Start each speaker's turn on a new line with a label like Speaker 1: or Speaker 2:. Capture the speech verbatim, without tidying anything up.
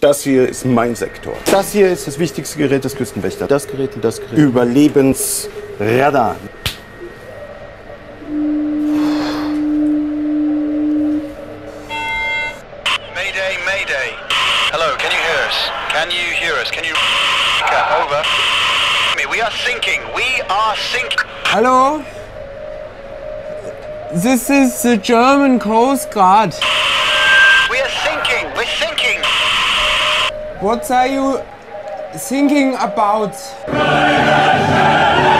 Speaker 1: Das hier ist mein Sektor. Das hier ist das wichtigste Gerät des Küstenwächters. Das Gerät und das Gerät. Überlebensradar.
Speaker 2: Mayday, Mayday. Hello, can you hear us? Can you hear us? Can you... Over. We are sinking. We are sinking.
Speaker 3: Hello? This is the German Coast Guard.
Speaker 2: We are sinking. We're sinking.
Speaker 3: What are you thinking about?